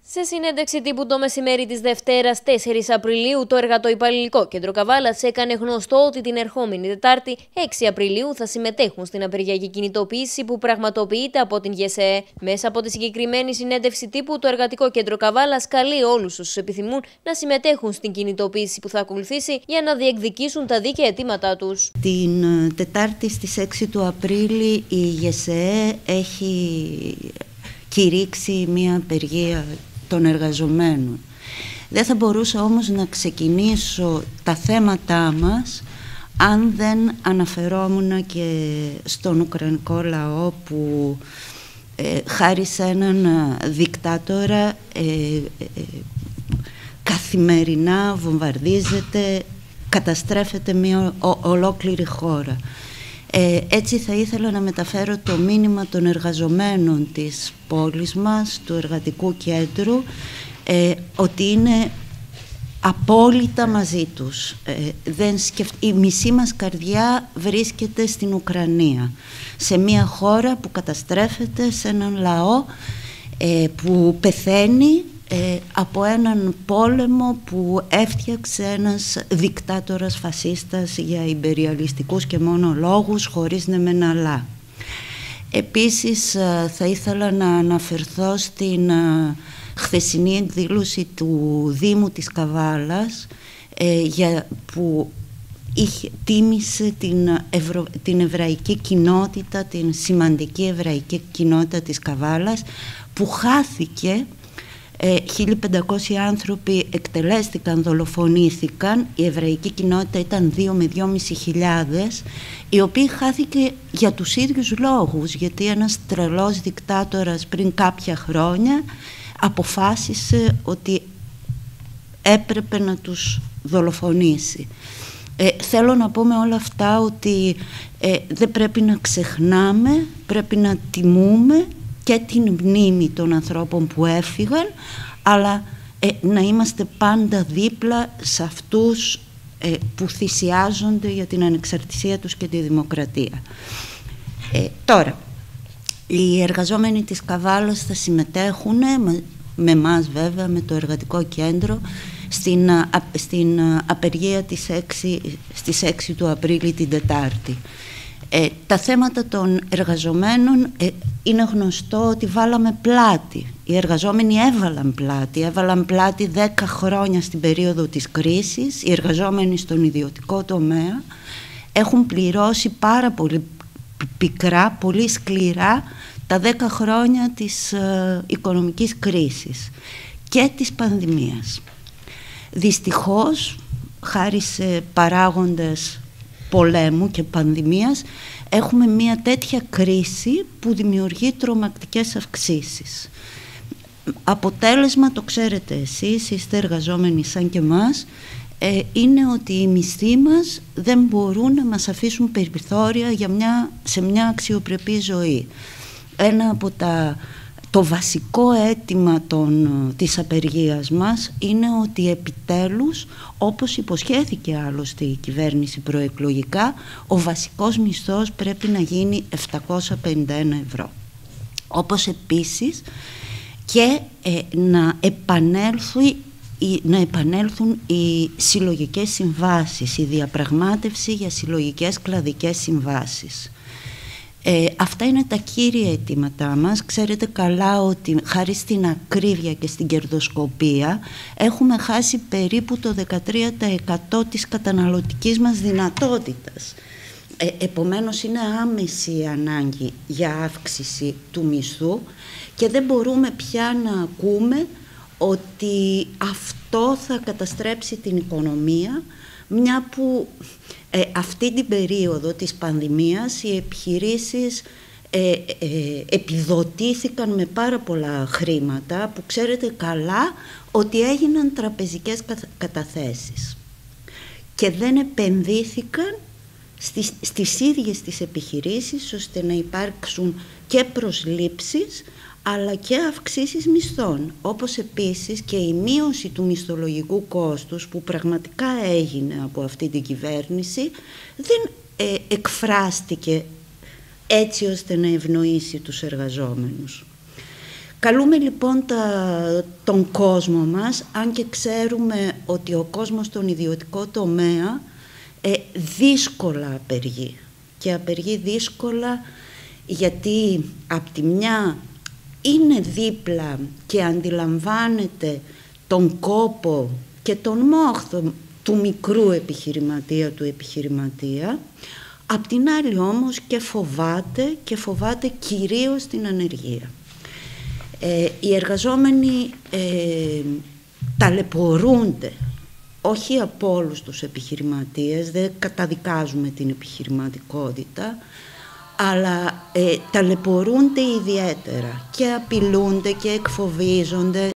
Σε συνέντευξη τύπου το μεσημέρι της Δευτέρας 4 Απριλίου, το Εργατοϊπαλληλικό Κέντρο Καβάλας έκανε γνωστό ότι την ερχόμενη Τετάρτη 6 Απριλίου θα συμμετέχουν στην απεργιακή κινητοποίηση που πραγματοποιείται από την ΓΕΣΕΕ. Μέσα από τη συγκεκριμένη συνέντευξη τύπου, το Εργατικό Κέντρο Καβάλας καλεί όλους όσους επιθυμούν να συμμετέχουν στην κινητοποίηση που θα ακολουθήσει για να διεκδικήσουν τα δίκαια αιτήματά τους. Την Τετάρτη στις 6 του Απρίλη η ΓΕΣΕΕ έχει κηρύξει μια απεργία των εργαζομένων. Δεν θα μπορούσα όμως να ξεκινήσω τα θέματά μας αν δεν αναφερόμουν και στον Ουκρανικό λαό που χάρη σε έναν δικτάτορα καθημερινά βομβαρδίζεται, καταστρέφεται μια ολόκληρη χώρα. Έτσι θα ήθελα να μεταφέρω το μήνυμα των εργαζομένων της πόλης μας, του Εργατικού Κέντρου, ότι είναι απόλυτα μαζί τους. Η μισή μας καρδιά βρίσκεται στην Ουκρανία, σε μια χώρα που καταστρέφεται, σε έναν λαό που πεθαίνει από έναν πόλεμο που έφτιαξε ένας δικτάτορας φασίστας για ιμπεριαλιστικούς και μόνο λόγους, χωρίς ναι μεν αλλά. Επίσης θα ήθελα να αναφερθώ στην χθεσινή εκδήλωση του Δήμου της Καβάλας που τίμησε την εβραϊκή κοινότητα, την σημαντική εβραϊκή κοινότητα της Καβάλας, που χάθηκε. 1.500 άνθρωποι εκτελέστηκαν, δολοφονήθηκαν. Η εβραϊκή κοινότητα ήταν 2 με 2.500, οι οποίοι χάθηκε για τους ίδιους λόγους, γιατί ένας τρελός δικτάτορας πριν κάποια χρόνια αποφάσισε ότι έπρεπε να τους δολοφονήσει. Θέλω να πω με όλα αυτά ότι δεν πρέπει να ξεχνάμε, πρέπει να τιμούμε και την μνήμη των ανθρώπων που έφυγαν, αλλά να είμαστε πάντα δίπλα σε αυτούς που θυσιάζονται για την ανεξαρτησία τους και τη δημοκρατία. Τώρα, οι εργαζόμενοι της Καβάλας θα συμμετέχουν, με εμάς βέβαια, με το Εργατικό Κέντρο, στην απεργία στις 6 του Απρίλη την Τετάρτη. Τα θέματα των εργαζομένων είναι γνωστό ότι βάλαμε πλάτη. Οι εργαζόμενοι έβαλαν πλάτη 10 χρόνια στην περίοδο της κρίσης. Οι εργαζόμενοι στον ιδιωτικό τομέα έχουν πληρώσει πάρα πολύ πικρά, πολύ σκληρά τα 10 χρόνια της οικονομικής κρίσης και της πανδημίας. Δυστυχώς, χάρη σε παράγοντες πολέμου και πανδημίας, έχουμε μια τέτοια κρίση που δημιουργεί τρομακτικές αυξήσεις. Αποτέλεσμα, το ξέρετε εσείς, είστε εργαζόμενοι σαν και εμάς, είναι ότι οι μισθοί μας δεν μπορούν να μας αφήσουν περιθώρια σε μια αξιοπρεπή ζωή. Ένα από το βασικό αίτημα της απεργίας μας είναι ότι επιτέλους, όπως υποσχέθηκε άλλωστε η κυβέρνηση προεκλογικά, ο βασικός μισθός πρέπει να γίνει 751 ευρώ. Όπως επίσης και να επανέλθουν οι συλλογικές συμβάσεις, η διαπραγμάτευση για συλλογικές κλαδικές συμβάσεις. Αυτά είναι τα κύρια αιτήματά μας. Ξέρετε καλά ότι χάρη στην ακρίβεια και στην κερδοσκοπία έχουμε χάσει περίπου το 13% της καταναλωτικής μας δυνατότητας. Επομένως είναι άμεση η ανάγκη για αύξηση του μισθού και δεν μπορούμε πια να ακούμε ότι αυτό θα καταστρέψει την οικονομία, μια που αυτή την περίοδο της πανδημίας οι επιχειρήσεις επιδοτήθηκαν με πάρα πολλά χρήματα, που ξέρετε καλά ότι έγιναν τραπεζικές καταθέσεις και δεν επενδύθηκαν στις ίδιες τις επιχειρήσεις, ώστε να υπάρξουν και προσλήψεις αλλά και αυξήσεις μισθών, όπως επίσης και η μείωση του μισθολογικού κόστους που πραγματικά έγινε από αυτή την κυβέρνηση δεν εκφράστηκε έτσι ώστε να ευνοήσει τους εργαζόμενους. Καλούμε λοιπόν τον κόσμο μας, αν και ξέρουμε ότι ο κόσμος στον ιδιωτικό τομέα δύσκολα απεργεί. Και απεργεί δύσκολα γιατί απ' τη μια είναι δίπλα και αντιλαμβάνεται τον κόπο και τον μόχθο του μικρού επιχειρηματία, του επιχειρηματία, απ' την άλλη όμως και φοβάται κυρίως την ανεργία. Οι εργαζόμενοι ταλαιπωρούνται, όχι από όλους τους επιχειρηματίες, δεν καταδικάζουμε την επιχειρηματικότητα, αλλά ταλαιπωρούνται ιδιαίτερα και απειλούνται και εκφοβίζονται.